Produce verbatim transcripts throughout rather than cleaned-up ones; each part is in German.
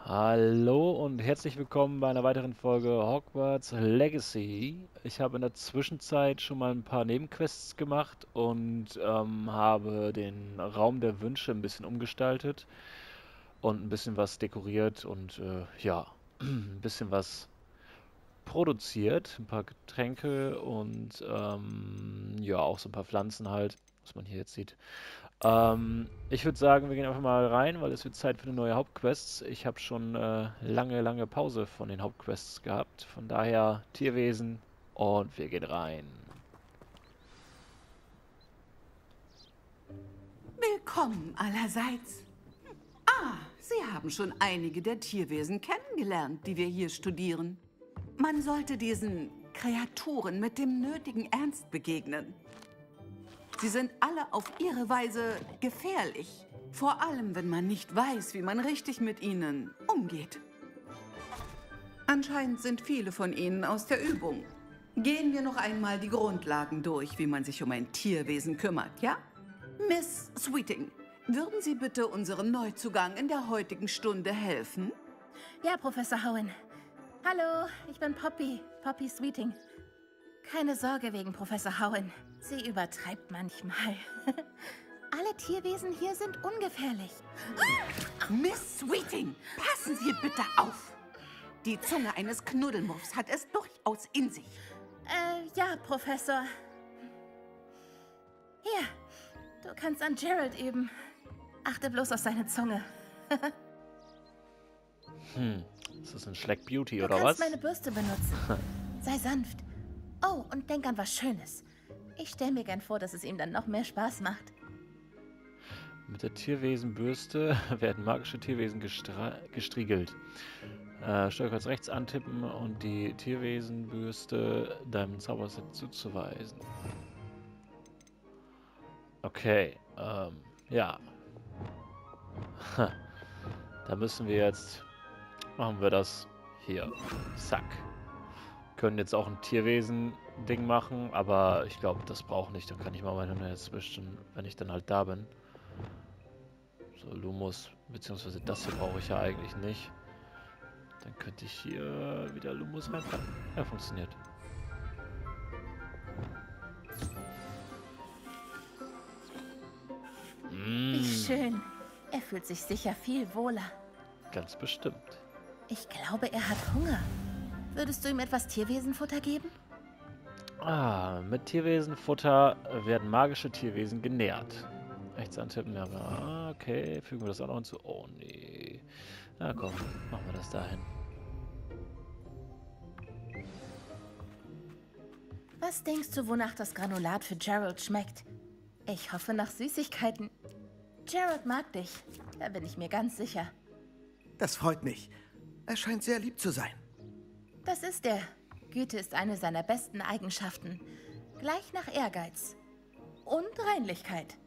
Hallo und herzlich willkommen bei einer weiteren Folge Hogwarts Legacy. Ich habe in der Zwischenzeit schon mal ein paar Nebenquests gemacht und ähm, habe den Raum der Wünsche ein bisschen umgestaltet und ein bisschen was dekoriert und äh, ja, ein bisschen was produziert. Ein paar Getränke und ähm, ja, auch so ein paar Pflanzen halt, was man hier jetzt sieht. Ähm, ich würde sagen, wir gehen einfach mal rein, weil es wird Zeit für eine neue Hauptquests. Ich habe schon äh, lange, lange Pause von den Hauptquests gehabt. Von daher Tierwesen und wir gehen rein. Willkommen allerseits. Ah, Sie haben schon einige der Tierwesen kennengelernt, die wir hier studieren. Man sollte diesen Kreaturen mit dem nötigen Ernst begegnen. Sie sind alle auf ihre Weise gefährlich. Vor allem, wenn man nicht weiß, wie man richtig mit ihnen umgeht. Anscheinend sind viele von ihnen aus der Übung. Gehen wir noch einmal die Grundlagen durch, wie man sich um ein Tierwesen kümmert, ja? Miss Sweeting, würden Sie bitte unserem Neuzugang in der heutigen Stunde helfen? Ja, Professor Howen. Hallo, ich bin Poppy, Poppy Sweeting. Keine Sorge wegen Professor Howen. Sie übertreibt manchmal. Alle Tierwesen hier sind ungefährlich. Miss Sweeting, passen Sie bitte auf. Die Zunge eines Knuddelmuffs hat es durchaus in sich. Äh, ja, Professor. Hier, du kannst an Gerald üben. Achte bloß auf seine Zunge. Hm, ist das ein Schleck Beauty Du oder kannst was? meine Bürste benutzen. Sei sanft. Oh, und denk an was Schönes. Ich stelle mir gern vor, dass es ihm dann noch mehr Spaß macht. Mit der Tierwesenbürste werden magische Tierwesen gestra- gestriegelt. Äh, Steuerkreuz rechts antippen und die Tierwesenbürste deinem Zauberset zuzuweisen. Okay, ähm, ja. Da müssen wir jetzt, machen wir das hier. Zack. Können jetzt auch ein Tierwesen-Ding machen, aber ich glaube, das braucht nicht. Dann kann ich mal meine jetzt zwischen, wenn ich dann halt da bin. So, Lumos, beziehungsweise das hier brauche ich ja eigentlich nicht. Dann könnte ich hier wieder Lumos reinpacken. Ja, funktioniert. Wie Mm, schön. Er fühlt sich sicher viel wohler. ganz bestimmt. Ich glaube, er hat Hunger. Würdest du ihm etwas Tierwesenfutter geben? Ah, mit Tierwesenfutter werden magische Tierwesen genährt. Rechts antippen, ja, ah, okay. Fügen wir das auch noch hinzu. Oh, nee. Na komm, machen wir das dahin. Was denkst du, wonach das Granulat für Gerald schmeckt? Ich hoffe nach Süßigkeiten. Gerald mag dich, da bin ich mir ganz sicher. Das freut mich. Er scheint sehr lieb zu sein. Das ist er. Güte ist eine seiner besten Eigenschaften. Gleich nach Ehrgeiz. Und Reinlichkeit.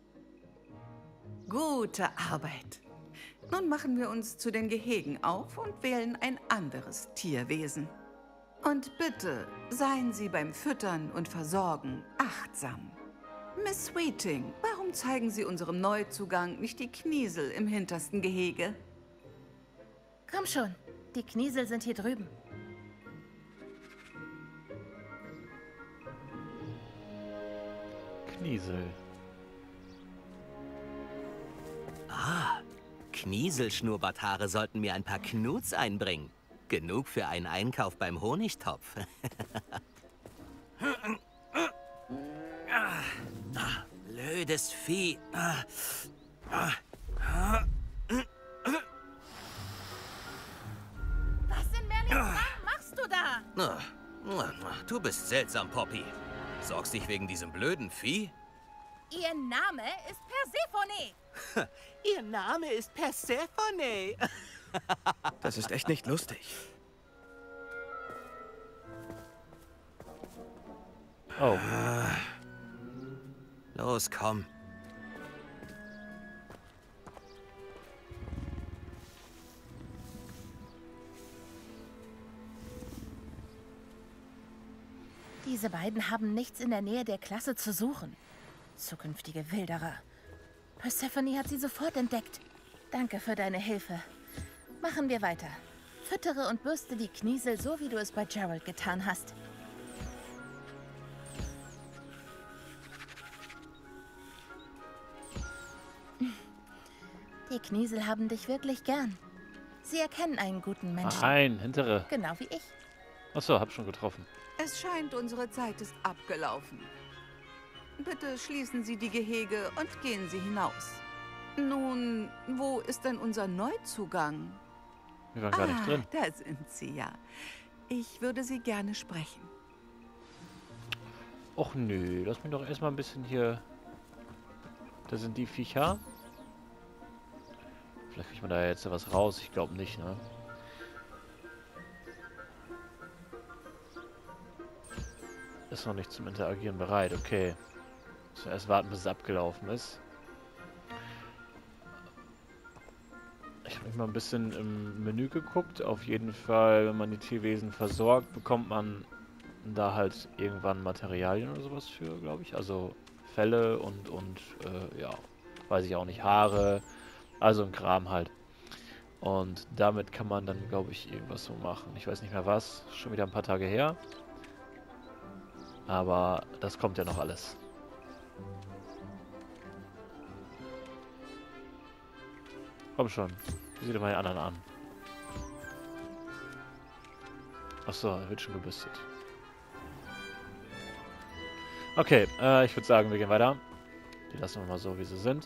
Gute Arbeit. Nun machen wir uns zu den Gehegen auf und wählen ein anderes Tierwesen. Und bitte, seien Sie beim Füttern und Versorgen achtsam. Miss Sweeting, warum zeigen Sie unserem Neuzugang nicht die Kniesel im hintersten Gehege? Komm schon, die Kniesel sind hier drüben. Kniesel. Ah, Knieselschnurrbarthaare sollten mir ein paar Knuts einbringen. Genug für einen Einkauf beim Honigtopf. ah, ah, blödes Vieh. Ah, ah, ah. Was in Merlins Namen machst du da? Ah, ah, Du bist seltsam, Poppy. Sorgst dich wegen diesem blöden Vieh? Ihr Name ist Persephone. Ihr Name ist Persephone. Das ist echt nicht lustig. Oh, Los, komm. Diese beiden haben nichts in der Nähe der Klasse zu suchen. Zukünftige Wilderer. Persephone hat sie sofort entdeckt. Danke für deine Hilfe. Machen wir weiter. Füttere und bürste die Kniesel so, wie du es bei Gerald getan hast. Die Kniesel haben dich wirklich gern. Sie erkennen einen guten Menschen. Nein, hintere. Genau wie ich. Achso, hab schon getroffen. Es scheint, unsere Zeit ist abgelaufen. Bitte schließen Sie die Gehege und gehen Sie hinaus. Nun, wo ist denn unser Neuzugang? Wir waren gar nicht drin. Da sind Sie ja. Ich würde Sie gerne sprechen. Och nö, lass mich doch erstmal ein bisschen hier... Da sind die Viecher. Vielleicht kriegt man da jetzt was raus. Ich glaube nicht, ne? Ist noch nicht zum Interagieren bereit. Okay. Müssen wir erst warten, bis es abgelaufen ist. Ich habe mich mal ein bisschen im Menü geguckt. Auf jeden Fall, wenn man die Tierwesen versorgt, bekommt man da halt irgendwann Materialien oder sowas für, glaube ich. Also Felle und, und äh, ja, weiß ich auch nicht, Haare. Also ein Kram halt. Und damit kann man dann, glaube ich, irgendwas so machen. Ich weiß nicht mehr was. Schon wieder ein paar Tage her. Aber das kommt ja noch alles. Komm schon. Sieh dir mal die anderen an. Achso, er wird schon gebüstet. Okay, äh, ich würde sagen, wir gehen weiter. Die lassen wir mal so, wie sie sind.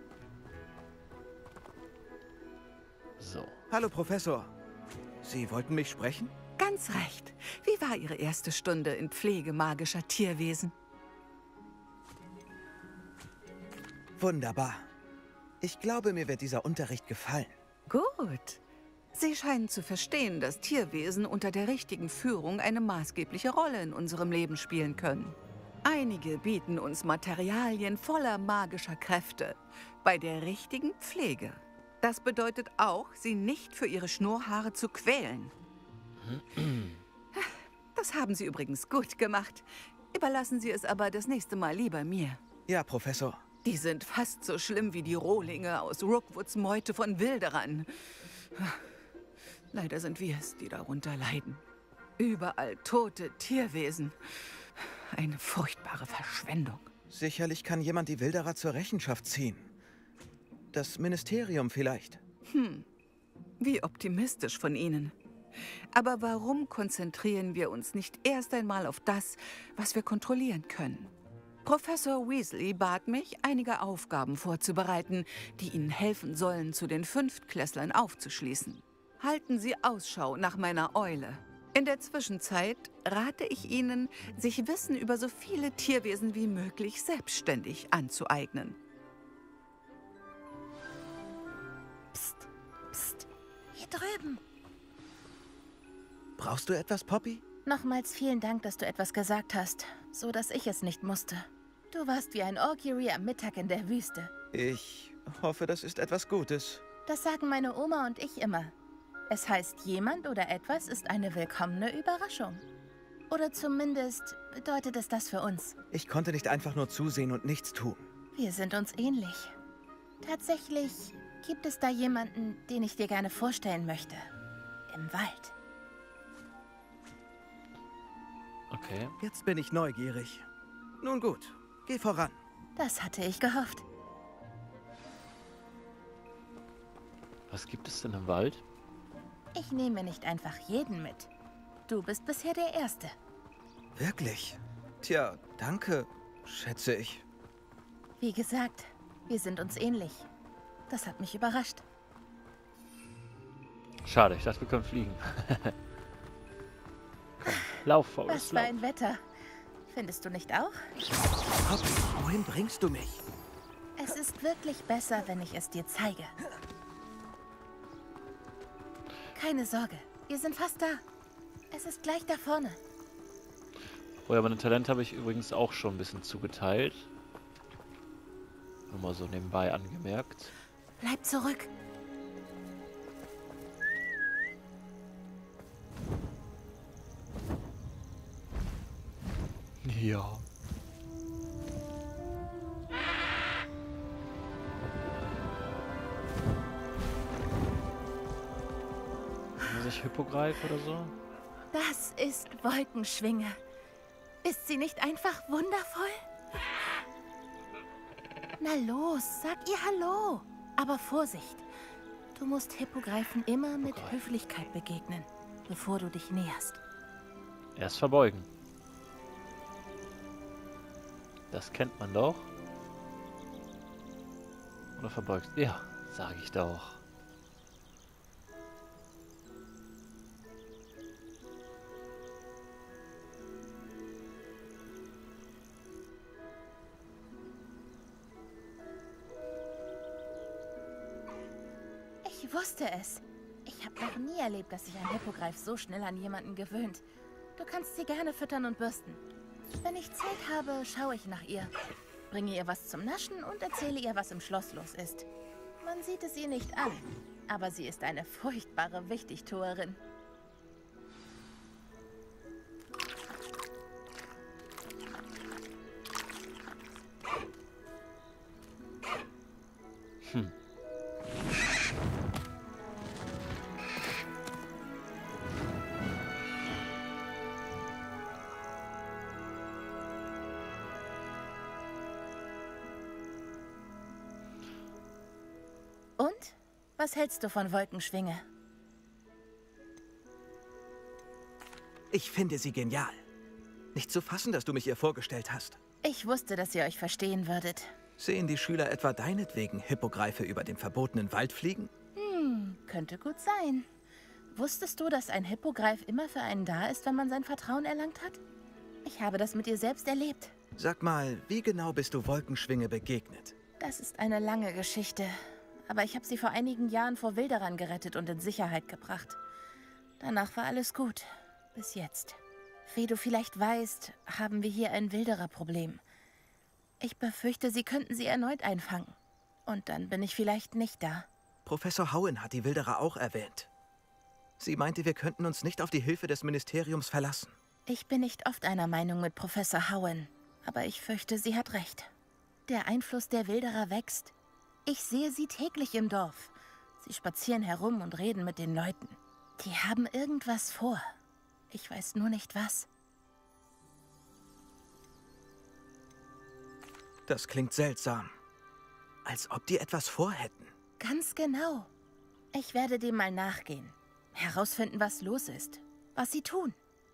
So. Hallo, Professor. Sie wollten mich sprechen? Ganz recht. Wie war Ihre erste Stunde in Pflege magischer Tierwesen? Wunderbar. Ich glaube, mir wird dieser Unterricht gefallen. Gut. Sie scheinen zu verstehen, dass Tierwesen unter der richtigen Führung eine maßgebliche Rolle in unserem Leben spielen können. Einige bieten uns Materialien voller magischer Kräfte bei der richtigen Pflege. Das bedeutet auch, sie nicht für ihre Schnurrhaare zu quälen. Das haben Sie übrigens gut gemacht. Überlassen Sie es aber das nächste Mal lieber mir. Ja, Professor. Die sind fast so schlimm wie die Rohlinge aus Rookwoods Meute von Wilderern. Leider sind wir es, die darunter leiden. Überall tote Tierwesen. Eine furchtbare Verschwendung. Sicherlich kann jemand die Wilderer zur Rechenschaft ziehen. Das Ministerium vielleicht. Hm, wie optimistisch von Ihnen. Aber warum konzentrieren wir uns nicht erst einmal auf das, was wir kontrollieren können? Professor Weasley bat mich, einige Aufgaben vorzubereiten, die Ihnen helfen sollen, zu den Fünftklässlern aufzuschließen. Halten Sie Ausschau nach meiner Eule. In der Zwischenzeit rate ich Ihnen, sich Wissen über so viele Tierwesen wie möglich selbstständig anzueignen. Psst, psst, hier drüben. Brauchst du etwas, Poppy? Nochmals vielen Dank, dass du etwas gesagt hast, so dass ich es nicht musste. Du warst wie ein Orkiri am Mittag in der Wüste. Ich hoffe, das ist etwas Gutes. Das sagen meine Oma und ich immer. Es heißt, jemand oder etwas ist eine willkommene Überraschung. Oder zumindest bedeutet es das für uns. Ich konnte nicht einfach nur zusehen und nichts tun. Wir sind uns ähnlich. Tatsächlich gibt es da jemanden, den ich dir gerne vorstellen möchte. Im Wald. Okay. Jetzt bin ich neugierig. Nun gut, geh voran. Das hatte ich gehofft. Was gibt es denn im Wald? Ich nehme nicht einfach jeden mit. Du bist bisher der Erste. Wirklich? Tja, danke, schätze ich. Wie gesagt, wir sind uns ähnlich. Das hat mich überrascht. Schade, ich dachte, wir können fliegen. Komm, lauf, Forrest, Was für lauf. ein Wetter. Findest du nicht auch? Poppy, wohin bringst du mich? Es ist wirklich besser, wenn ich es dir zeige. Keine Sorge, wir sind fast da. Es ist gleich da vorne. Oh ja, meine Talente habe ich übrigens auch schon ein bisschen zugeteilt. Nur mal so nebenbei angemerkt. Bleib zurück. Ja. nicht Hippogreif oder so? Das ist Wolkenschwinge. Ist sie nicht einfach wundervoll? Na los, sag ihr Hallo. Aber Vorsicht. Du musst Hippogreifen immer mit Hippogreif. Höflichkeit begegnen, bevor du dich näherst. Erst verbeugen. Das kennt man doch. Oder verbeugst? Ja, sage ich doch. Ich wusste es. Ich habe noch nie erlebt, dass sich ein Hippogreif so schnell an jemanden gewöhnt. Du kannst sie gerne füttern und bürsten. Wenn ich Zeit habe, schaue ich nach ihr. Bringe ihr was zum Naschen und erzähle ihr, was im Schloss los ist. Man sieht es ihr nicht an, aber sie ist eine furchtbare Wichtigtuerin. Hm. Und? Was hältst du von Wolkenschwinge? Ich finde sie genial. Nicht zu fassen, dass du mich ihr vorgestellt hast. Ich wusste, dass ihr euch verstehen würdet. Sehen die Schüler etwa deinetwegen Hippogreife über den verbotenen Wald fliegen? Hm, könnte gut sein. Wusstest du, dass ein Hippogreif immer für einen da ist, wenn man sein Vertrauen erlangt hat? Ich habe das mit ihr selbst erlebt. Sag mal, wie genau bist du Wolkenschwinge begegnet? Das ist eine lange Geschichte. Aber ich habe sie vor einigen Jahren vor Wilderern gerettet und in Sicherheit gebracht. Danach war alles gut. Bis jetzt. Wie du vielleicht weißt, haben wir hier ein Wildererproblem. Ich befürchte, sie könnten sie erneut einfangen. Und dann bin ich vielleicht nicht da. Professor Howen hat die Wilderer auch erwähnt. Sie meinte, wir könnten uns nicht auf die Hilfe des Ministeriums verlassen. Ich bin nicht oft einer Meinung mit Professor Howen, aber ich fürchte, sie hat recht. Der Einfluss der Wilderer wächst. Ich sehe sie täglich im Dorf. Sie spazieren herum und reden mit den Leuten. Die haben irgendwas vor. Ich weiß nur nicht was. Das klingt seltsam. Als ob die etwas vorhätten. Ganz genau. Ich werde dem mal nachgehen. Herausfinden, was los ist. Was sie tun.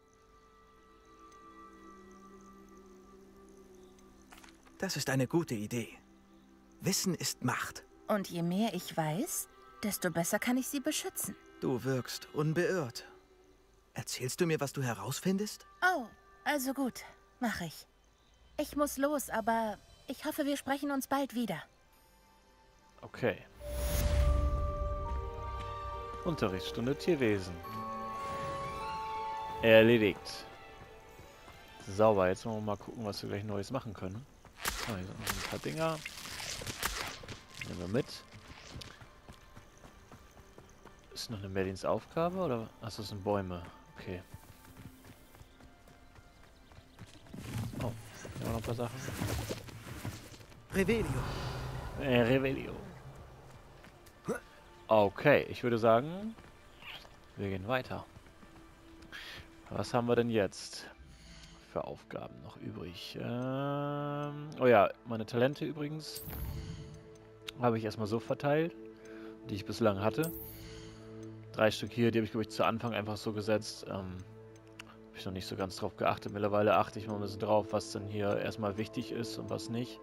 Das ist eine gute Idee. Wissen ist Macht. Und je mehr ich weiß, desto besser kann ich sie beschützen. Du wirkst unbeirrt. Erzählst du mir, was du herausfindest? Oh, also gut. Mach ich. Ich muss los, aber ich hoffe, wir sprechen uns bald wieder. Okay. Unterrichtsstunde Tierwesen. Erledigt. Sauber, jetzt wollen wir mal gucken, was wir gleich Neues machen können. Oh, hier sind noch ein paar Dinger. Nehmen wir mit. Ist noch eine Merlins-Aufgabe oder? Achso, das sind Bäume. Okay. Oh, hier noch ein paar Sachen. Revelio. Äh, Revelio. Okay, ich würde sagen, wir gehen weiter. Was haben wir denn jetzt für Aufgaben noch übrig? Ähm, oh ja, meine Talente übrigens habe ich erstmal so verteilt, die ich bislang hatte. Drei Stück hier, die habe ich, glaube ich, zu Anfang einfach so gesetzt. Ähm, habe ich noch nicht so ganz drauf geachtet. Mittlerweile achte ich mal ein bisschen drauf, was dann hier erstmal wichtig ist und was nicht.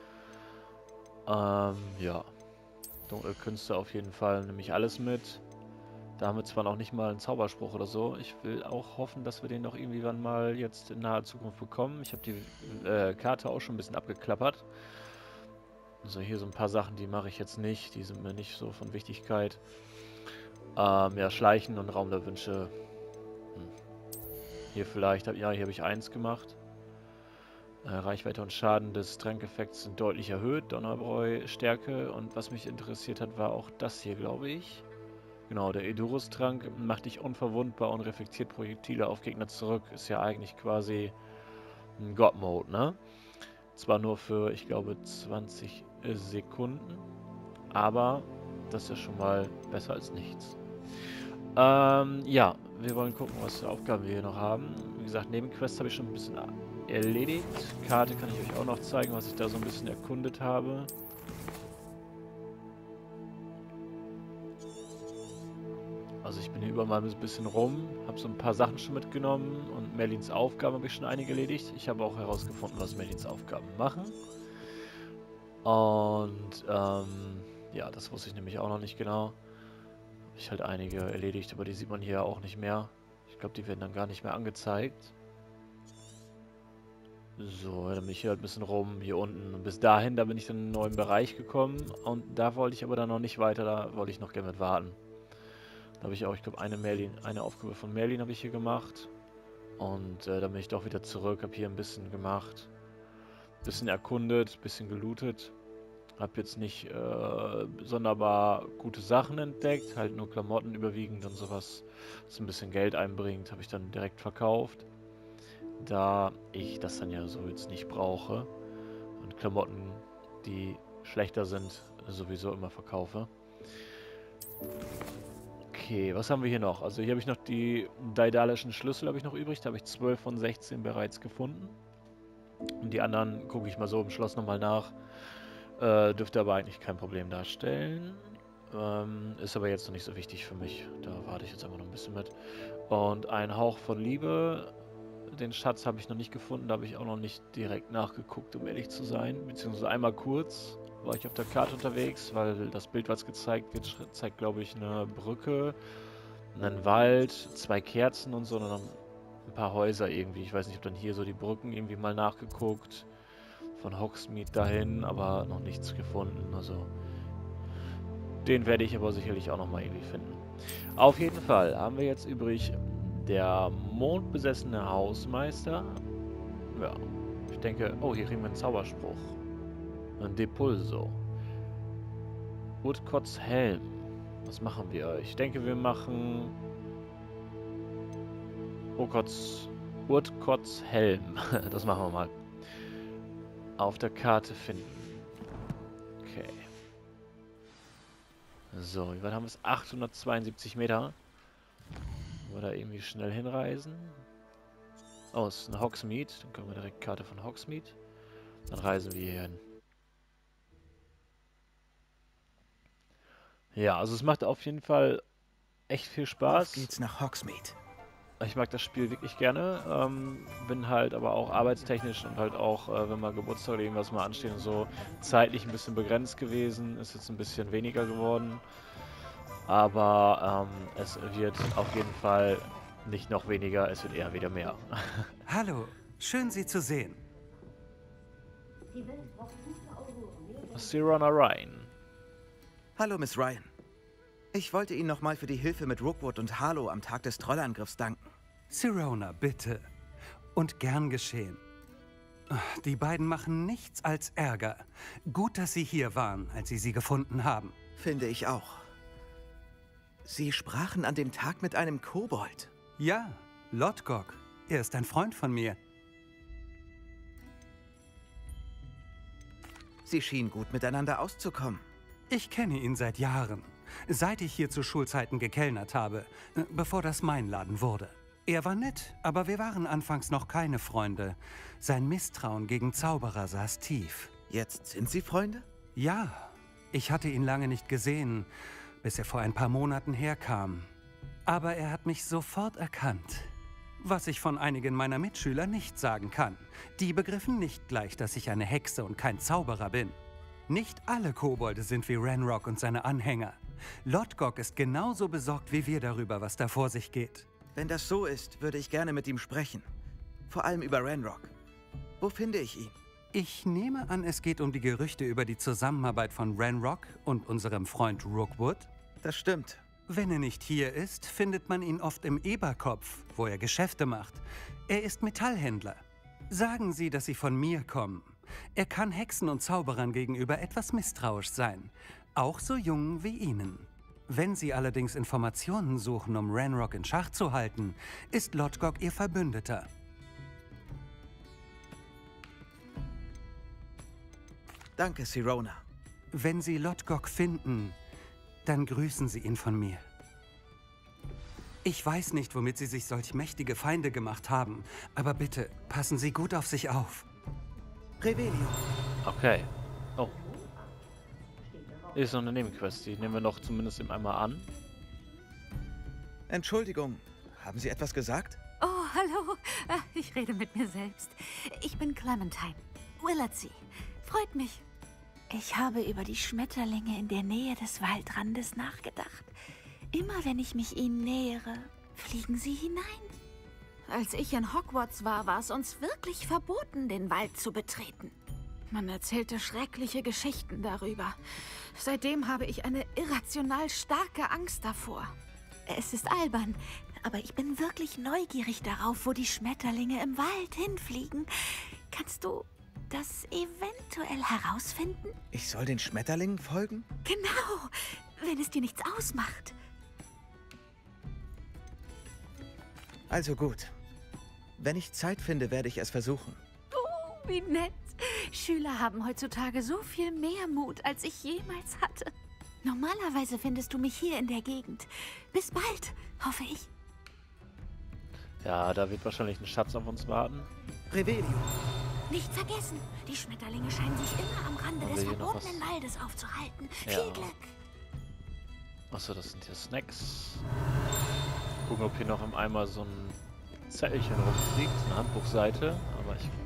Ähm, ja. Dunkelkünste auf jeden Fall, nehme ich alles mit. Da haben wir zwar noch nicht mal einen Zauberspruch oder so. Ich will auch hoffen, dass wir den noch irgendwie wann mal jetzt in naher Zukunft bekommen. Ich habe die äh, Karte auch schon ein bisschen abgeklappert. Also hier so ein paar Sachen, die mache ich jetzt nicht. Die sind mir nicht so von Wichtigkeit. Ähm, ja, Schleichen und Raum der Wünsche. Hm. Hier vielleicht, ja, hier habe ich eins gemacht. Äh, Reichweite und Schaden des Trankeffekts sind deutlich erhöht. Donnerbräu, Stärke. Und was mich interessiert hat, war auch das hier, glaube ich. Genau, der Edurus-Trank macht dich unverwundbar und reflektiert Projektile auf Gegner zurück. Ist ja eigentlich quasi ein God-Mode, ne? Zwar nur für, ich glaube, zwanzig Sekunden. Aber das ist ja schon mal besser als nichts. Ähm, ja, wir wollen gucken, was für Aufgaben wir hier noch haben. Wie gesagt, Nebenquests habe ich schon ein bisschen erledigt. Karte kann ich euch auch noch zeigen, was ich da so ein bisschen erkundet habe. Also ich bin hier überall ein bisschen rum, habe so ein paar Sachen schon mitgenommen und Merlins Aufgaben habe ich schon einige erledigt. Ich habe auch herausgefunden, was Merlins Aufgaben machen. Und ähm, ja, das wusste ich nämlich auch noch nicht genau. Habe ich halt einige erledigt, aber die sieht man hier auch nicht mehr. Ich glaube, die werden dann gar nicht mehr angezeigt. So, dann bin ich hier halt ein bisschen rum, hier unten. Und bis dahin, da bin ich dann in einen neuen Bereich gekommen. Und da wollte ich aber dann noch nicht weiter, da wollte ich noch gerne mit warten. Da habe ich auch, ich glaube, eine Merlin, eine Aufgabe von Merlin habe ich hier gemacht. Und äh, dann bin ich doch wieder zurück, habe hier ein bisschen gemacht. Bisschen erkundet, bisschen gelootet. Hab jetzt nicht äh, sonderbar gute Sachen entdeckt, halt nur Klamotten überwiegend und sowas, was ein bisschen Geld einbringt, habe ich dann direkt verkauft. Da ich das dann ja so jetzt nicht brauche und Klamotten, die schlechter sind, sowieso immer verkaufe. Okay, was haben wir hier noch? Also hier habe ich noch die daedalischen Schlüssel habe ich noch übrig, da habe ich zwölf von sechzehn bereits gefunden. Und die anderen gucke ich mal so im Schloss nochmal nach. Äh, dürfte aber eigentlich kein Problem darstellen. Ähm, ist aber jetzt noch nicht so wichtig für mich. Da warte ich jetzt einfach noch ein bisschen mit. Und ein Hauch von Liebe. Den Schatz habe ich noch nicht gefunden. Da habe ich auch noch nicht direkt nachgeguckt, um ehrlich zu sein. Beziehungsweise einmal kurz war ich auf der Karte unterwegs, weil das Bild, was gezeigt wird, zeigt, glaube ich, eine Brücke, einen Wald, zwei Kerzen und so. Und dann ein paar Häuser irgendwie. Ich weiß nicht, ob dann hier so die Brücken irgendwie mal nachgeguckt. Von Hogsmeade dahin, aber noch nichts gefunden. Also den werde ich aber sicherlich auch noch mal irgendwie finden. Auf jeden Fall haben wir jetzt übrig der mondbesessene Hausmeister. Ja, ich denke, oh, hier kriegen wir einen Zauberspruch. Ein Depulso. Woodcotts Helm. Was machen wir? Ich denke, wir machen Woodcotts Woodcotts Helm. Das machen wir mal. Auf der Karte finden. Okay. So, wie weit haben wir es? achthundertzweiundsiebzig Meter. Wollen wir da irgendwie schnell hinreisen? Oh, es ist eine Hogsmeade. Dann können wir direkt Karte von Hogsmeade. Dann reisen wir hier hin. Ja, also es macht auf jeden Fall echt viel Spaß. Auf geht's nach Hogsmeade. Ich mag das Spiel wirklich gerne, ähm, bin halt aber auch arbeitstechnisch und halt auch, äh, wenn mal Geburtstag oder irgendwas mal ansteht und so, zeitlich ein bisschen begrenzt gewesen, ist jetzt ein bisschen weniger geworden, aber ähm, es wird auf jeden Fall nicht noch weniger, es wird eher wieder mehr. Hallo, schön Sie zu sehen. Sirona Ryan. Hallo, Miss Ryan. Ich wollte Ihnen nochmal für die Hilfe mit Rookwood und Harlow am Tag des Trollangriffs danken. Sirona, bitte. Und gern geschehen. Die beiden machen nichts als Ärger. Gut, dass Sie hier waren, als Sie sie gefunden haben. Finde ich auch. Sie sprachen an dem Tag mit einem Kobold. Ja, Lodgok. Er ist ein Freund von mir. Sie schienen gut miteinander auszukommen. Ich kenne ihn seit Jahren. Seit ich hier zu Schulzeiten gekellnert habe, bevor das mein Laden wurde. Er war nett, aber wir waren anfangs noch keine Freunde. Sein Misstrauen gegen Zauberer saß tief. Jetzt sind Sie Freunde? Ja, ich hatte ihn lange nicht gesehen, bis er vor ein paar Monaten herkam. Aber er hat mich sofort erkannt. Was ich von einigen meiner Mitschüler nicht sagen kann. Die begriffen nicht gleich, dass ich eine Hexe und kein Zauberer bin. Nicht alle Kobolde sind wie Ranrock und seine Anhänger. Lodgok ist genauso besorgt wie wir darüber, was da vor sich geht. Wenn das so ist, würde ich gerne mit ihm sprechen. Vor allem über Ranrock. Wo finde ich ihn? Ich nehme an, es geht um die Gerüchte über die Zusammenarbeit von Ranrock und unserem Freund Rookwood. Das stimmt. Wenn er nicht hier ist, findet man ihn oft im Eberkopf, wo er Geschäfte macht. Er ist Metallhändler. Sagen Sie, dass Sie von mir kommen. Er kann Hexen und Zauberern gegenüber etwas misstrauisch sein. Auch so jung wie Ihnen. Wenn Sie allerdings Informationen suchen, um Ranrock in Schach zu halten, ist Lodgok Ihr Verbündeter. Danke, Sirona. Wenn Sie Lodgok finden, dann grüßen Sie ihn von mir. Ich weiß nicht, womit Sie sich solch mächtige Feinde gemacht haben, aber bitte, passen Sie gut auf sich auf. Revelio. Okay. Oh. Ist noch eine Nebenquest, die nehmen wir noch zumindest eben einmal an. Entschuldigung, haben Sie etwas gesagt? Oh, hallo. Ich rede mit mir selbst. Ich bin Clementine. Willardsey. Freut mich. Ich habe über die Schmetterlinge in der Nähe des Waldrandes nachgedacht. Immer wenn ich mich ihnen nähere, fliegen sie hinein. Als ich in Hogwarts war, war es uns wirklich verboten, den Wald zu betreten. Man erzählte schreckliche Geschichten darüber. Seitdem habe ich eine irrational starke Angst davor. Es ist albern, aber ich bin wirklich neugierig darauf, wo die Schmetterlinge im Wald hinfliegen. Kannst du das eventuell herausfinden? Ich soll den Schmetterlingen folgen? Genau, wenn es dir nichts ausmacht. Also gut. Wenn ich Zeit finde, werde ich es versuchen. Oh, wie nett. Schüler haben heutzutage so viel mehr Mut, als ich jemals hatte. Normalerweise findest du mich hier in der Gegend. Bis bald, hoffe ich. Ja, da wird wahrscheinlich ein Schatz auf uns warten. Revelio. Nicht vergessen, die Schmetterlinge scheinen sich immer am Rande Haben des wir hier noch verbotenen was? Waldes aufzuhalten. Ja. Viel Glück. Achso, das sind hier Snacks. Gucken, ob hier noch im Eimer so ein Zettelchen rumfliegt, eine Handbuchseite, aber ich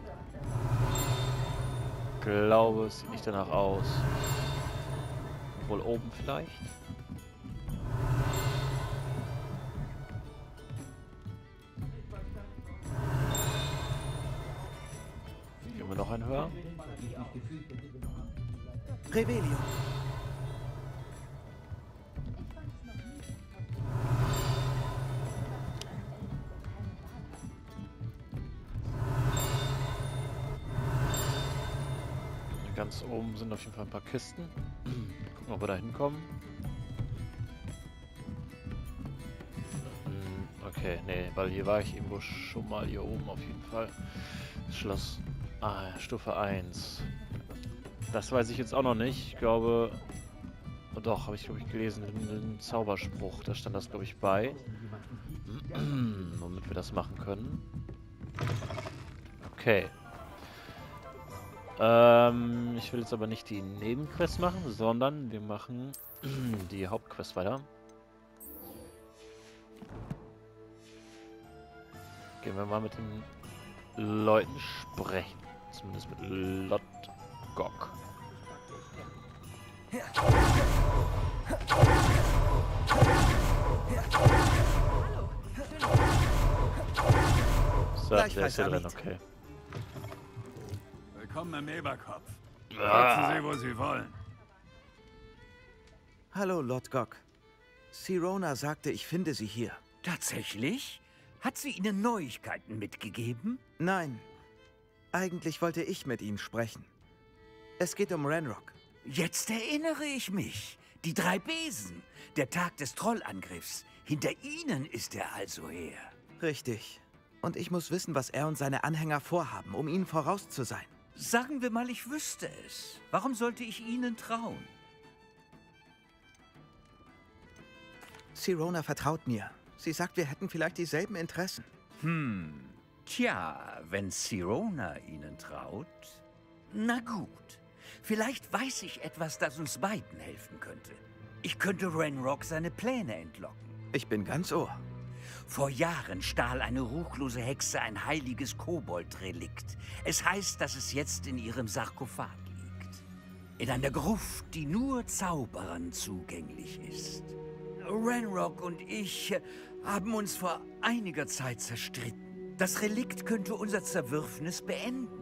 glaube, es sieht nicht danach aus. Wohl oben vielleicht? Gehen wir noch einen höher? Revelio. Ganz oben sind auf jeden Fall ein paar Kisten. Gucken, ob wir da hinkommen. Hm, okay, nee, weil hier war ich irgendwo schon mal hier oben auf jeden Fall. Schloss ah, Stufe eins. Das weiß ich jetzt auch noch nicht. Ich glaube... Oh doch, habe ich glaube ich gelesen, den Zauberspruch. Da stand das glaube ich bei. Womit wir das machen können. Okay. Ähm, ich will jetzt aber nicht die Nebenquest machen, sondern wir machen die Hauptquest weiter. Gehen wir mal mit den Leuten sprechen. Zumindest mit Lodgok. So, der ist ja drin, okay. Willkommen im Eberkopf. Ah. Setzen Sie, wo Sie wollen. Hallo, Lodgok. Sirona sagte, ich finde Sie hier. Tatsächlich? Hat sie Ihnen Neuigkeiten mitgegeben? Nein. Eigentlich wollte ich mit Ihnen sprechen. Es geht um Ranrock. Jetzt erinnere ich mich. Die drei Besen. Der Tag des Trollangriffs. Hinter Ihnen ist er also her. Richtig. Und ich muss wissen, was er und seine Anhänger vorhaben, um ihnen voraus zu sein. Sagen wir mal, ich wüsste es. Warum sollte ich Ihnen trauen? Sirona vertraut mir. Sie sagt, wir hätten vielleicht dieselben Interessen. Hm. Tja, wenn Sirona Ihnen traut... Na gut. Vielleicht weiß ich etwas, das uns beiden helfen könnte. Ich könnte Ranrock seine Pläne entlocken. Ich bin ganz ohr. Vor Jahren stahl eine ruchlose Hexe ein heiliges Kobold-Relikt. Es heißt, dass es jetzt in ihrem Sarkophag liegt. In einer Gruft, die nur Zauberern zugänglich ist. Ranrock und ich haben uns vor einiger Zeit zerstritten. Das Relikt könnte unser Zerwürfnis beenden.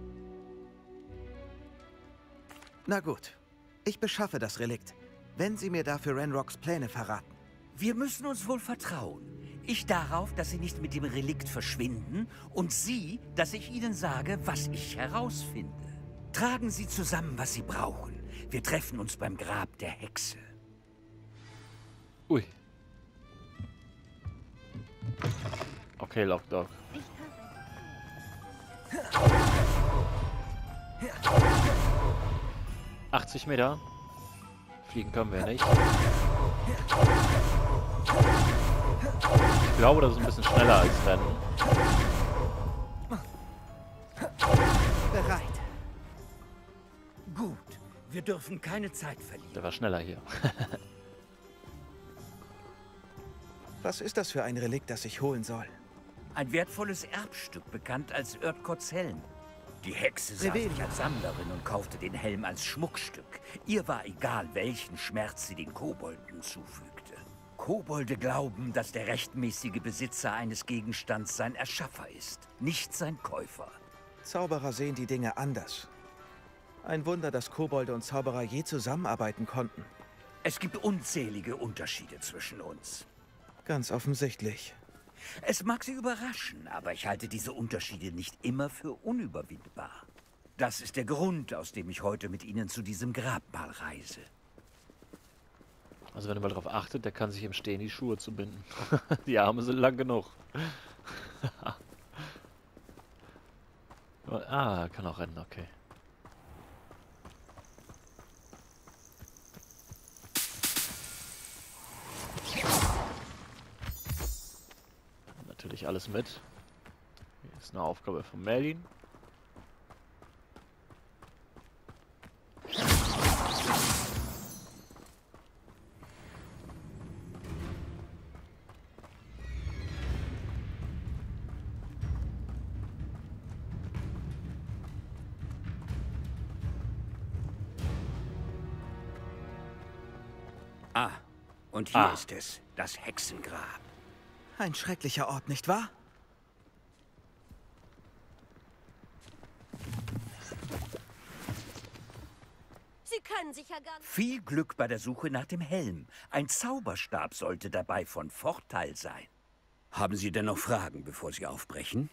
Na gut. Ich beschaffe das Relikt, wenn Sie mir dafür Ranrocks Pläne verraten. Wir müssen uns wohl vertrauen. Ich darauf, dass Sie nicht mit dem Relikt verschwinden und Sie, dass ich Ihnen sage, was ich herausfinde. Tragen Sie zusammen, was Sie brauchen. Wir treffen uns beim Grab der Hexe. Ui. Okay, Lockdog. achtzig Meter. Fliegen können wir nicht. Ich glaube, das ist ein bisschen schneller als Rennen. Bereit. Gut. Wir dürfen keine Zeit verlieren. Der war schneller hier. Was ist das für ein Relikt, das ich holen soll? Ein wertvolles Erbstück, bekannt als Örtkots Helm. Die Hexe sah sich als Sammlerin und kaufte den Helm als Schmuckstück. Ihr war egal, welchen Schmerz sie den Kobolden zufügte. Kobolde glauben, dass der rechtmäßige Besitzer eines Gegenstands sein Erschaffer ist, nicht sein Käufer. Zauberer sehen die Dinge anders. Ein Wunder, dass Kobolde und Zauberer je zusammenarbeiten konnten. Es gibt unzählige Unterschiede zwischen uns. Ganz offensichtlich. Es mag Sie überraschen, aber ich halte diese Unterschiede nicht immer für unüberwindbar. Das ist der Grund, aus dem ich heute mit Ihnen zu diesem Grabmal reise. Also wenn ihr mal darauf achtet, der kann sich im Stehen die Schuhe zubinden. Die Arme sind lang genug. Ah, kann auch rennen, okay. Natürlich alles mit. Hier ist eine Aufgabe von Merlin. Ah, und hier Ah. ist es, das Hexengrab. Ein schrecklicher Ort, nicht wahr? Sie können sich ja gar nicht... Viel Glück bei der Suche nach dem Helm. Ein Zauberstab sollte dabei von Vorteil sein. Haben Sie denn noch Fragen, bevor Sie aufbrechen?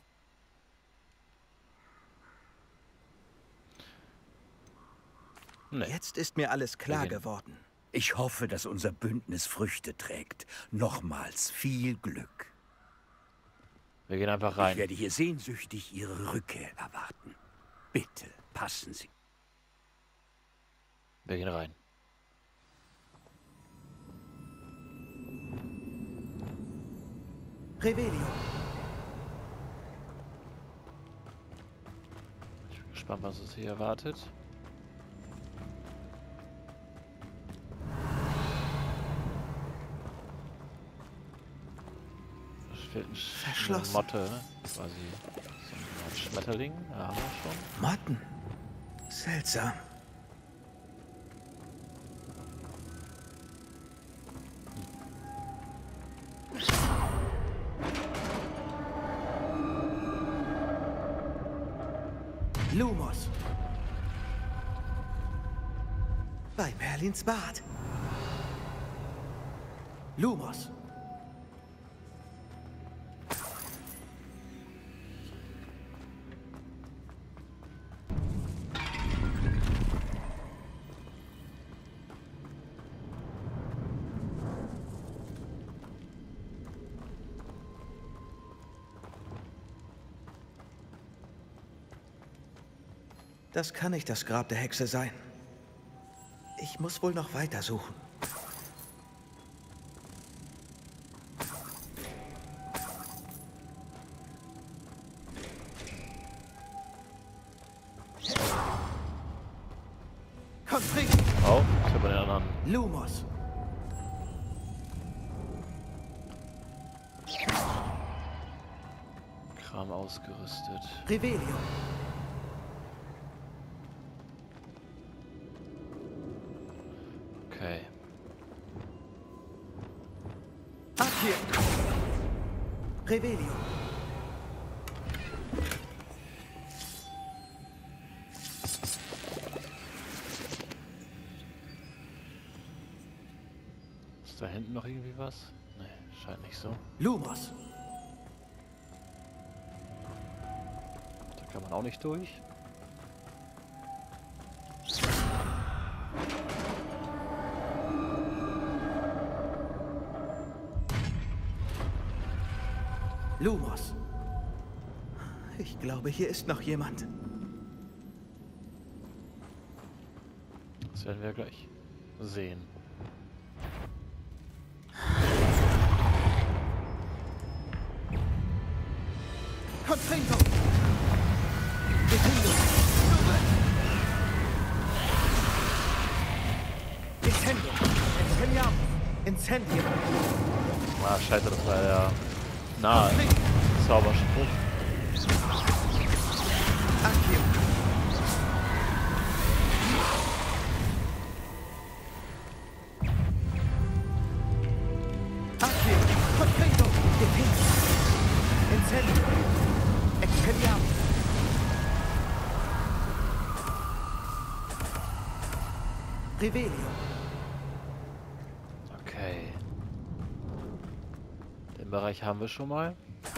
Nee. Jetzt ist mir alles klar Okay. geworden. Ich hoffe, dass unser Bündnis Früchte trägt. Nochmals viel Glück. Wir gehen einfach Ich rein. werde hier sehnsüchtig Ihre Rückkehr erwarten. Bitte, passen Sie. Wir gehen rein. Revelio. Ich bin gespannt, was uns hier erwartet. Es fehlt ein Sch- eine Verschlossen. Motte, quasi so eine Art Schmetterling. Ja, haben wir schon. Motten. Seltsam. Lumos. Bei Merlins Bad. Lumos. Das kann nicht das Grab der Hexe sein. Ich muss wohl noch weiter suchen. Konflikt! Oh, ich habe den anderen. Lumos. Kram ausgerüstet. Revelio. Okay. Ab hier! Revelio. Ist da hinten noch irgendwie was? Nee, scheint nicht so. Lumos. Da kann man auch nicht durch. Lumos. Ich glaube, hier ist noch jemand. Das werden wir gleich sehen. Incendium. Ah, scheiße, das war ja nahe. Zauberspruch. Accio. Accio. Confringo. Defense. Incendium. Expelliarmus. Revelio. Okay. Den Bereich haben wir schon mal.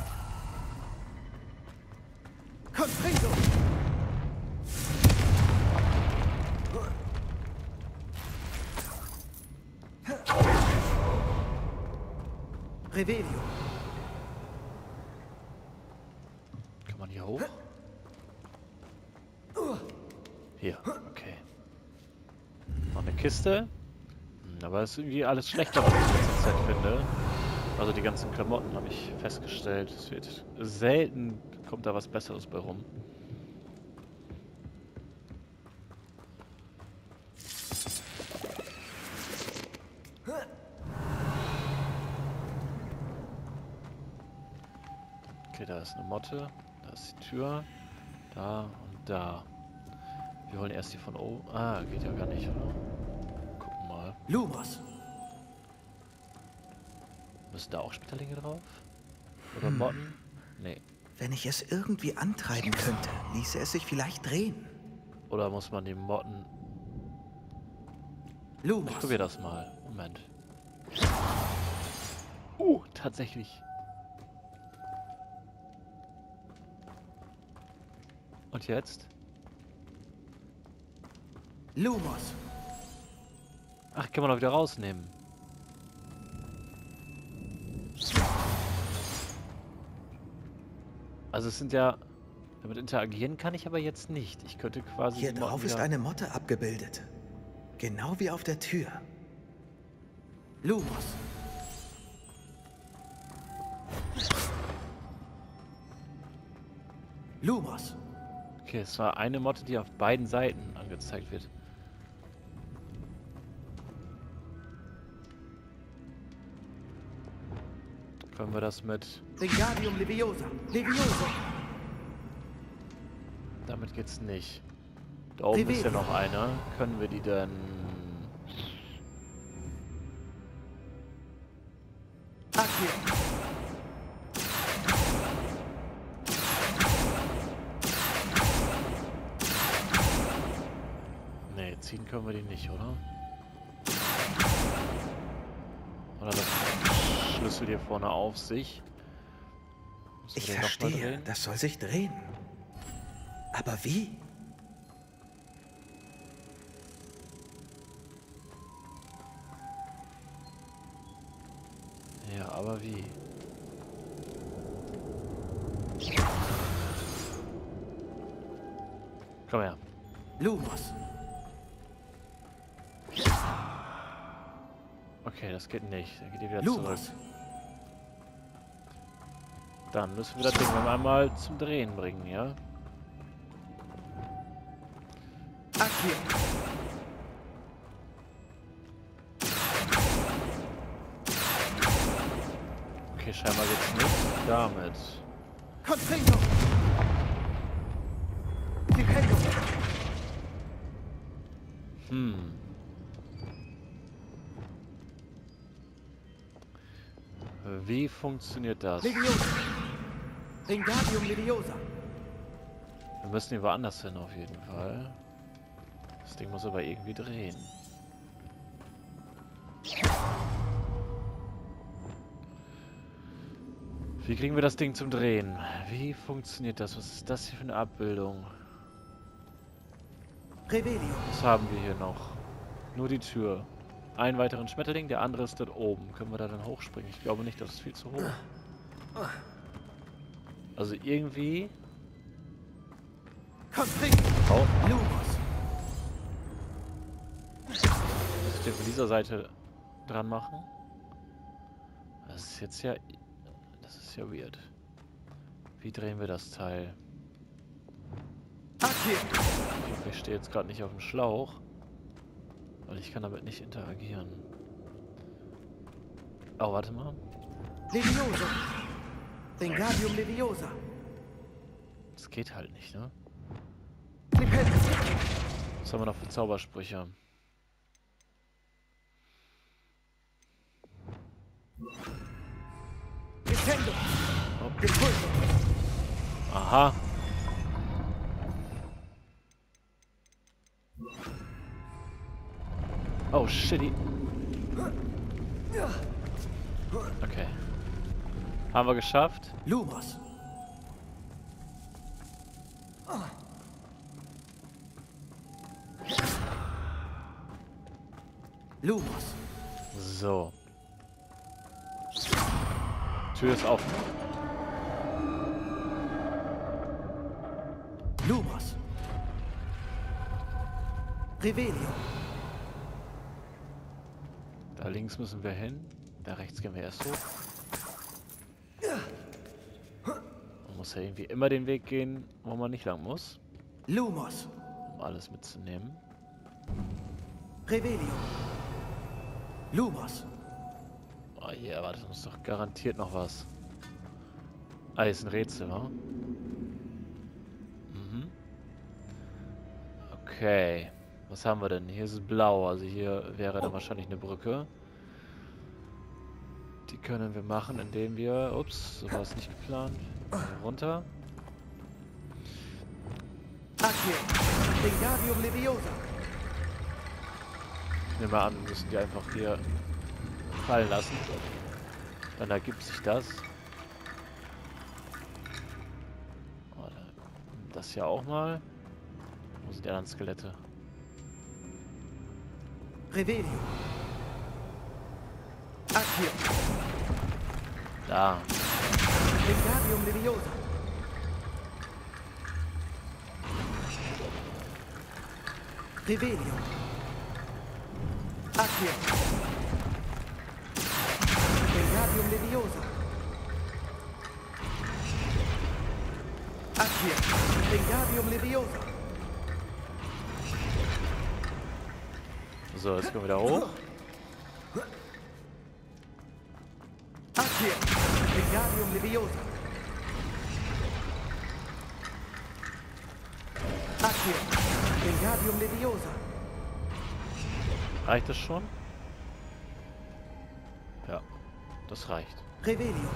Confringo. Revelio. Kann man hier hoch? Hier, okay. Noch eine Kiste. Hm, aber es ist irgendwie alles schlechter, was ich in letzter Zeit finde. Also die ganzen Klamotten habe ich festgestellt. Es wird selten, kommt da was Besseres bei rum. Okay, da ist eine Motte. Da ist die Tür. Da und da. Wir wollen erst die von oben. Ah, geht ja gar nicht, oder? Gucken mal. Lumos. Müssen da auch Schmetterlinge drauf? Oder Motten? Nee. Wenn ich es irgendwie antreiben könnte, ließe es sich vielleicht drehen. Oder muss man die Motten... Lumos. Ich probier das mal. Moment. Uh, tatsächlich. Und jetzt? Lumos. Ach, kann man auch wieder rausnehmen. Also es sind ja... Damit interagieren kann ich aber jetzt nicht. Ich könnte quasi... Hier die drauf Motten ist wieder- eine Motte abgebildet. Genau wie auf der Tür. Lumos. Lumos. Okay, es war eine Motte, die auf beiden Seiten angezeigt wird. Können wir das mit... Wingardium Leviosa. Levioso. Damit geht's nicht. Da oben ist ja noch eine. Können wir die denn... Accio. Nee, ziehen können wir die nicht, oder? Oder das Schlüssel hier vorne auf sich. Müssen wir Ich den noch mal verstehe, drehen? das soll sich drehen. Aber wie? Ja, aber wie? Komm her. Lumos. Okay, das geht nicht. Dann geht ihr wieder Lumos. zurück. Dann müssen wir das Ding noch einmal zum Drehen bringen, ja? Accio. Okay, scheinbar geht's nicht. Damit. Confringo. Stipendium. Hm. Wie funktioniert das? Leviosa. Wingardium Leviosa. Wir müssen hier woanders hin auf jeden Fall. Das Ding muss aber irgendwie drehen. Wie kriegen wir das Ding zum Drehen? Wie funktioniert das? Was ist das hier für eine Abbildung? Revelio. Was haben wir hier noch? Nur die Tür. Einen weiteren Schmetterling, der andere ist dort oben. Können wir da dann hochspringen? Ich glaube nicht, das ist viel zu hoch. Also irgendwie... Confringo. Oh, Lumos. muss ich den von dieser Seite dran machen? Das ist jetzt ja... Das ist ja weird. Wie drehen wir das Teil? Accio. Ich hoffe, ich stehe jetzt gerade nicht auf dem Schlauch. Weil ich kann damit nicht interagieren. Oh, warte mal. Leviosa. Wingardium Leviosa. Das geht halt nicht, ne? Flipendo. Was haben wir noch für Zaubersprüche? Nintendo. Oh. Impulso. Aha. Oh, shitty. Okay. Haben wir geschafft. Lumos. Lumos. So. Tür ist offen. Lumos. Revelio. Da links müssen wir hin. Da rechts gehen wir erst hoch. Man muss ja irgendwie immer den Weg gehen, wo man nicht lang muss. Lumos. Um alles mitzunehmen. Revelio. Lumos. Oh je, yeah, erwartet uns doch garantiert noch was. Ah, hier ist ein Rätsel, wa? Mhm. Okay. Was haben wir denn? Hier ist es blau, also hier wäre dann wahrscheinlich eine Brücke. Die können wir machen, indem wir... Ups, so war es nicht geplant. Hier runter. Accio. Wingardium Leviosa. Ich nehme mal an, wir müssen die einfach hier fallen lassen. Dann ergibt sich das. Oh, das hier auch mal. Wo sind die anderen Skelette? Revelio. Accio. Da. Wingardium Leviosa. Revelio. Accio. Wingardium Leviosa. Accio. Wingardium Leviosa. So, jetzt gehen wir wieder hoch. Accio. Wingardium Leviosa. Accio. Wingardium Leviosa. Reicht das schon? Ja, das reicht. Revelio.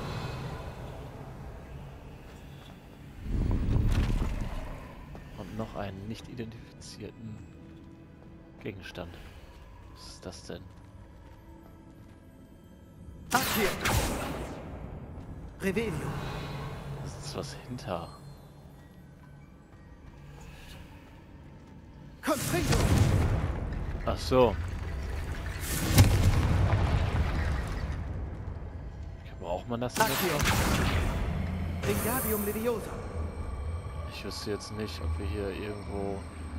Und noch einen nicht identifizierten Gegenstand. Was ist das denn? Accio. Revelio. Das ist was hinter. Confringo. Ach so. Braucht man das denn jetzt Accio. noch? Wingardium Leviosa. Ich wüsste jetzt nicht, ob wir hier irgendwo...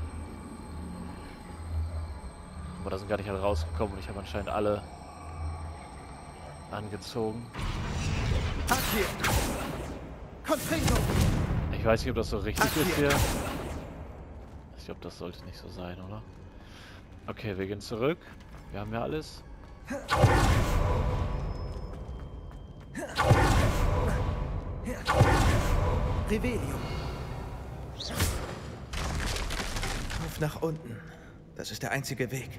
Aber da sind gar nicht alle rausgekommen und ich habe anscheinend alle angezogen. Accio. Confringo. Ich weiß nicht, ob das so richtig Accio. ist hier. Ich glaube, das sollte nicht so sein, oder? Okay, wir gehen zurück. Wir haben ja alles. Revelio. Auf nach unten. Das ist der einzige Weg.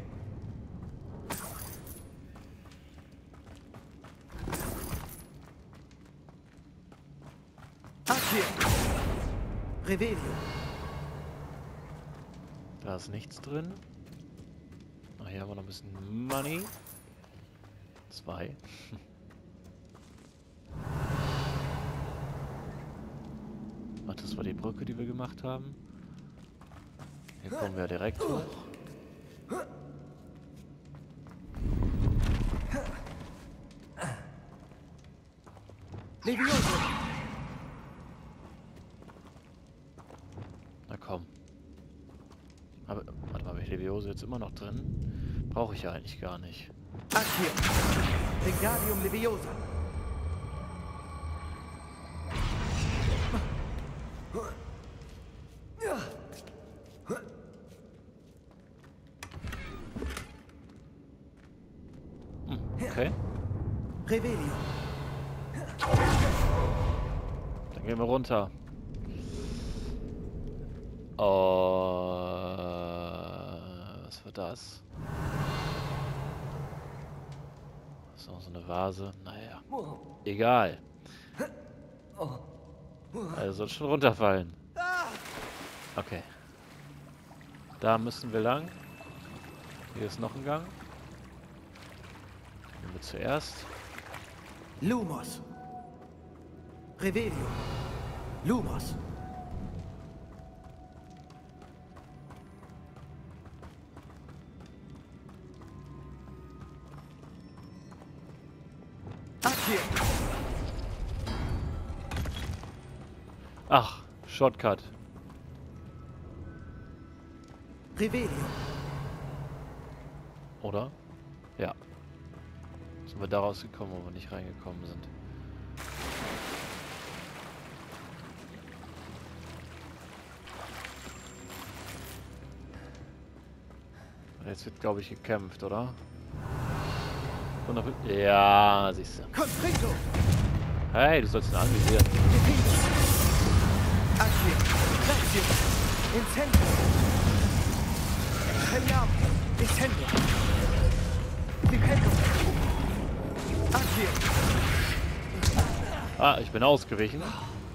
Accio. Revelio. Da ist nichts drin. Ach, hier haben wir noch ein bisschen Money. Zwei. Ach, das war die Brücke, die wir gemacht haben. Hier kommen wir direkt hoch. Levioso. Na komm. Aber, warte mal, habe ich Levioso jetzt immer noch drin? Brauche ich ja eigentlich gar nicht. Accio. Wingardium Leviosa. Hm, okay. Revelio. Dann gehen wir runter. Oh, was war das? Das ist noch so eine Vase. Naja. Egal. Also soll schon runterfallen. Okay. Da müssen wir lang. Hier ist noch ein Gang. Nehmen wir zuerst. Lumos. Revelio. Lumos. Accio. Ach, Shortcut. Revelio. Oder? Ja. Sind wir da rausgekommen, wo wir nicht reingekommen sind. Jetzt wird, glaube ich, gekämpft, oder? Ja, siehst du. Hey, du sollst ihn anvisieren. Ah, ich bin ausgewichen.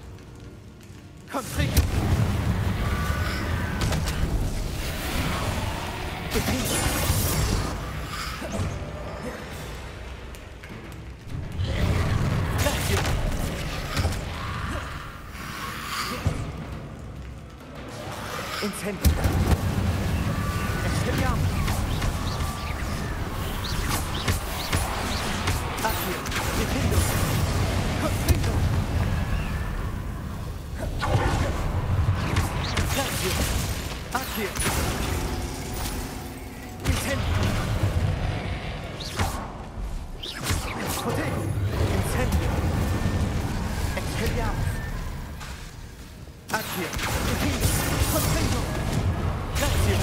Incendio. Expelliarmus. Accio. Defendo. Confringo. Accio. Accio. Incendio. Protego. Incendio. Expelliarmus. Accio. Defendo. Confringo. Accio.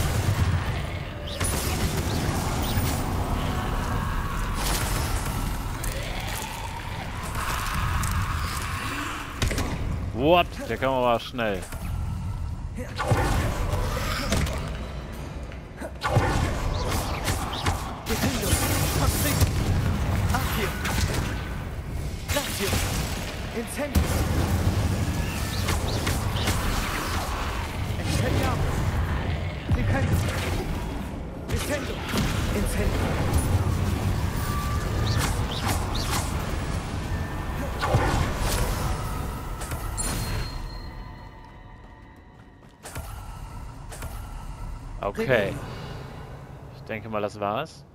What? Der kam aber schnell. Defendo. Confringo. Accio. Accio. Incendio. Expelliarmus. Defendo. Defendo. Incendio. Okay. Ich denke mal, das war's.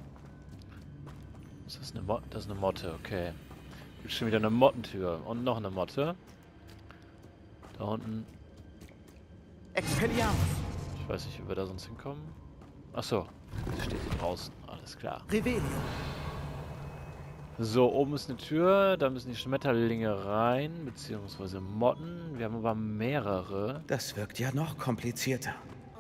Ist das eine Mo das ist eine Motte, okay. Gibt schon wieder eine Mottentür. Und noch eine Motte. Da unten. Expelliarmus. Ich weiß nicht, wie wir da sonst hinkommen. Achso, sie steht hier draußen. Alles klar. Revelio. So, oben ist eine Tür. Da müssen die Schmetterlinge rein. Beziehungsweise Motten. Wir haben aber mehrere. Das wirkt ja noch komplizierter.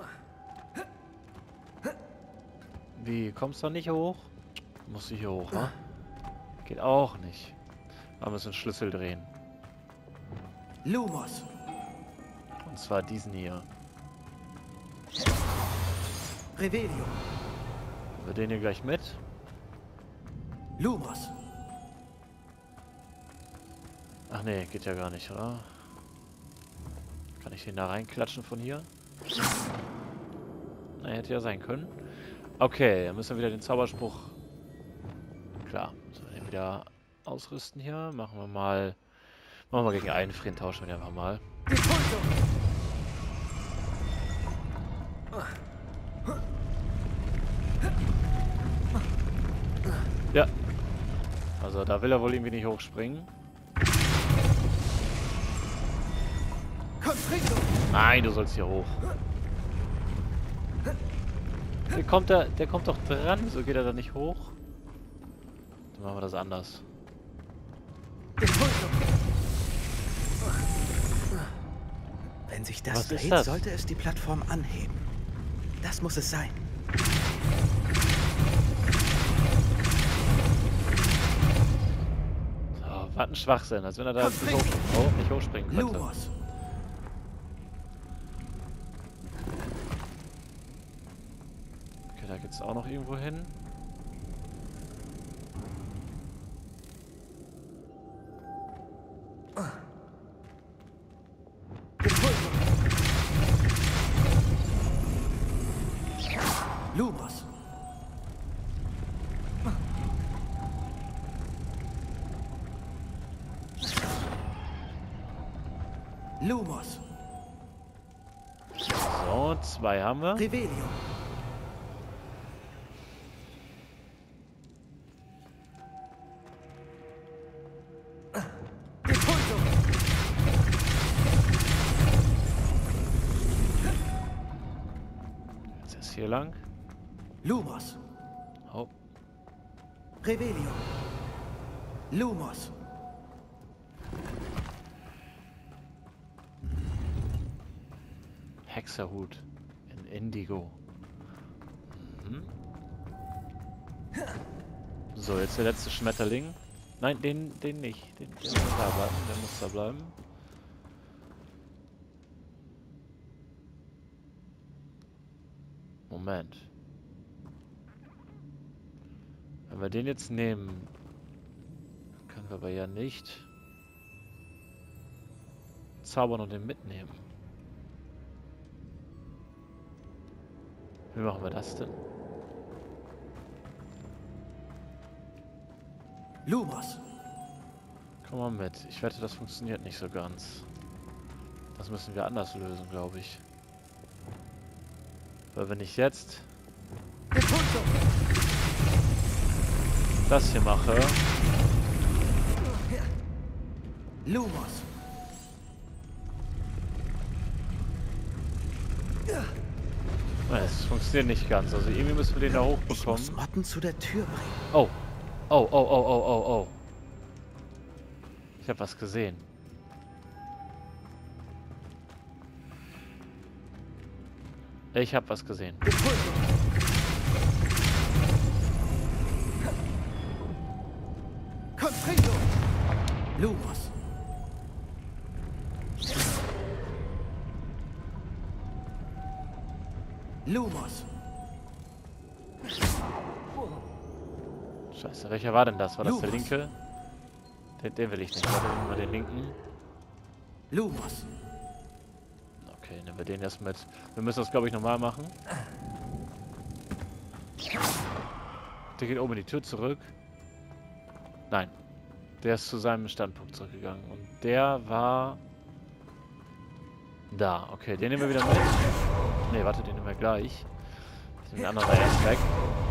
Wie, kommst du da nicht hoch? Musst du hier hoch, ne? Geht auch nicht. Da müssen wir einen Schlüssel drehen. Lumos. Und zwar diesen hier. Revelio. Wir den hier gleich mit. Lumos. Ach nee, geht ja gar nicht, oder? Kann ich den da reinklatschen von hier? Na, hätte ja sein können. Okay, dann müssen wir wieder den Zauberspruch... Klar, müssen wir den wieder ausrüsten hier. Machen wir mal... Machen wir gegen einen Frieden, tauschen wir den einfach mal. Ja. Also da will er wohl irgendwie nicht hochspringen. Nein, du sollst hier hoch. Der kommt da, der kommt doch dran. Wieso geht er da nicht hoch? Dann machen wir das anders. Wenn sich das Was ist dreht, das? sollte es die Plattform anheben. Das muss es sein. Was ein Schwachsinn, als wenn er da nicht, hoch, oh, nicht hochspringen könnte. Lumos. Okay, da geht's auch noch irgendwo hin. Lumos. Lumos. So, zwei haben wir. Revelio. Jetzt ist hier lang. Lumos. Oh. Revelio. Lumos. Hexerhut in Indigo. Mhm. So, jetzt der letzte Schmetterling. Nein, den, den nicht. Den, den muss da bleiben. Der muss da bleiben. Moment. Wenn wir den jetzt nehmen, können wir aber ja nicht zaubern und den mitnehmen. Wie machen wir das denn? Lumos. Komm mal mit. Ich wette, das funktioniert nicht so ganz. Das müssen wir anders lösen, glaube ich. Weil wenn ich jetzt das hier mache... Lumos. Es funktioniert nicht ganz. Also irgendwie müssen wir den da Ich hochbekommen. muss Motten zu der Tür bringen. Oh. Oh, oh, oh, oh, oh, oh. Ich habe was gesehen. Ich habe was gesehen. Confringo. Lumos. Lumos. Scheiße, welcher war denn das? War das der Lumos. linke? Den, den will ich nicht. Warte, nehmen wir den linken. Lumos. Okay, nehmen wir den erst mit. Wir müssen das, glaube ich, normal machen. Der geht oben in die Tür zurück. Nein. Der ist zu seinem Standpunkt zurückgegangen. Und der war... da. Okay, den nehmen wir wieder mit. Ne, warte, den nehmen wir gleich. Ich nehme den anderen da erst weg.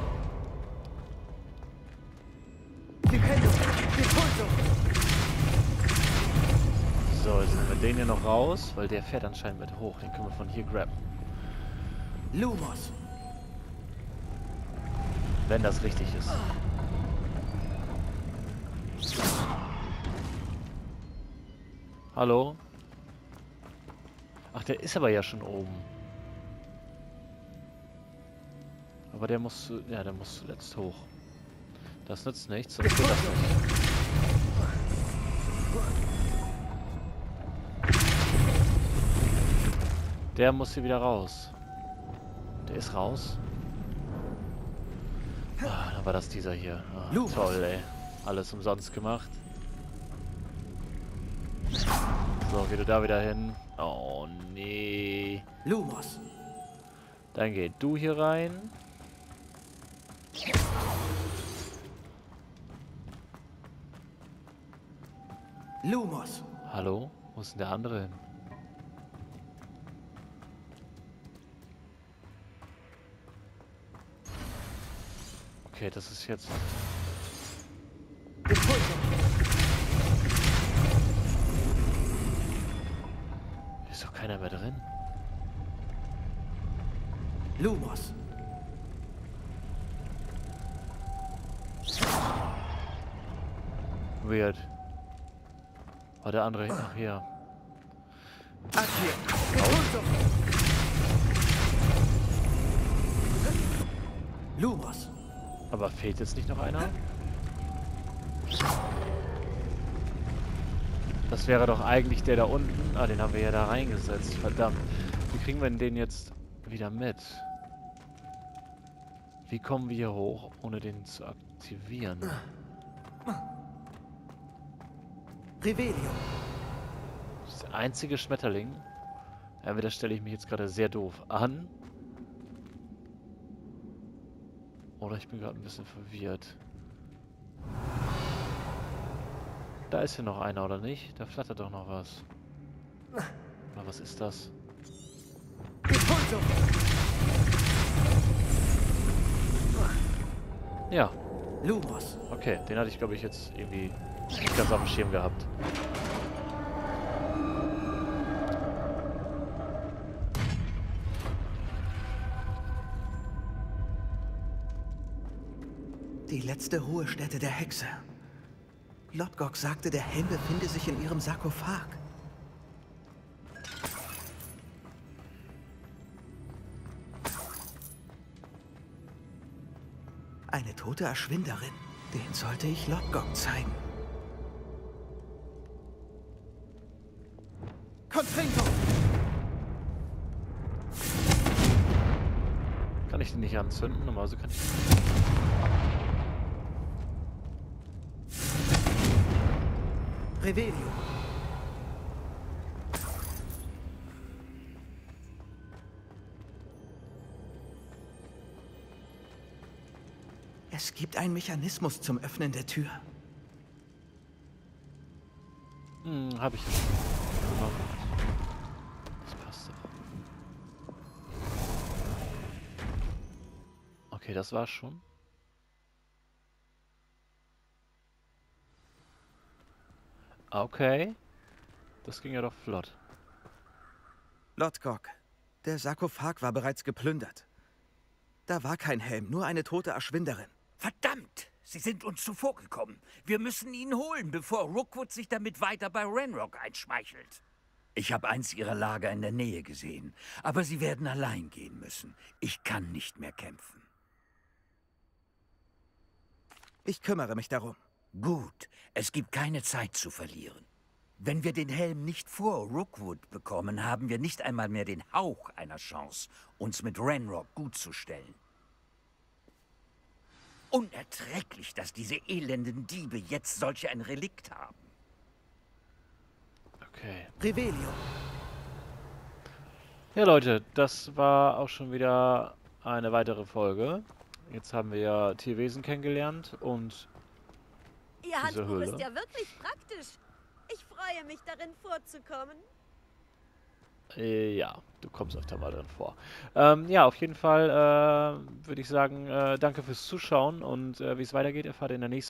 So, jetzt nehmen wir den hier noch raus, weil der fährt anscheinend mit hoch. Den können wir von hier grabben. Lumos. Wenn das richtig ist. Hallo? Ach, der ist aber ja schon oben. Aber der muss... zu- ja, der muss zuletzt hoch. Das nützt nichts, sonst geht das nicht. Der muss hier wieder raus. Der ist raus. Ah, dann war das dieser hier. Ah, Lumos. toll, ey. Alles umsonst gemacht. So, geh du da wieder hin. Oh, nee. Lumos. Dann geh du hier rein. Lumos. Hallo? Wo ist denn der andere hin? Okay, das ist jetzt... Hier ist doch keiner mehr drin. Lumos. Weird. War der andere... Ach, hier. Lumos. Aber fehlt jetzt nicht noch einer? Das wäre doch eigentlich der da unten. Ah, den haben wir ja da reingesetzt. Verdammt. Wie kriegen wir denn den jetzt wieder mit? Wie kommen wir hier hoch, ohne den zu aktivieren? Revelio. Das ist der einzige Schmetterling. Entweder stelle ich mich jetzt gerade sehr doof an. Oder ich bin gerade ein bisschen verwirrt. Da ist hier noch einer, oder nicht? Da flattert doch noch was. Oder was ist das? Ja. Lumos. Okay, den hatte ich, glaube ich, jetzt irgendwie nicht ganz auf dem Schirm gehabt. Die letzte Ruhestätte der Hexe. Lodgok sagte, der Helm befinde sich in ihrem Sarkophag. Eine tote Erschwinderin. Den sollte ich Lodgok zeigen. Confringo! Kann ich den nicht anzünden? Normalerweise kann ich... Revelio. Es gibt einen Mechanismus zum Öffnen der Tür. Hm, hab ich. Das passt doch. Okay, das war's schon. Okay. Das ging ja doch flott. Lodgok, der Sarkophag war bereits geplündert. Da war kein Helm, nur eine tote Erschwinderin. Verdammt! Sie sind uns zuvorgekommen. Wir müssen ihn holen, bevor Rookwood sich damit weiter bei Ranrock einschmeichelt. Ich habe eins ihrer Lager in der Nähe gesehen, aber sie werden allein gehen müssen. Ich kann nicht mehr kämpfen. Ich kümmere mich darum. Gut, es gibt keine Zeit zu verlieren. Wenn wir den Helm nicht vor Rookwood bekommen, haben wir nicht einmal mehr den Hauch einer Chance, uns mit Ranrock gut zu stellen. Unerträglich, dass diese elenden Diebe jetzt solch ein Relikt haben. Okay. Revelio. Ja, Leute, das war auch schon wieder eine weitere Folge. Jetzt haben wir ja Tierwesen kennengelernt und Ihr diese Handbuch Höhle. ist ja wirklich praktisch. Ich freue mich, darin vorzukommen. Äh, ja, du kommst öfter mal drin vor. Ähm, ja, auf jeden Fall äh, würde ich sagen, äh, danke fürs Zuschauen und äh, wie es weitergeht, erfahrt ihr in der nächsten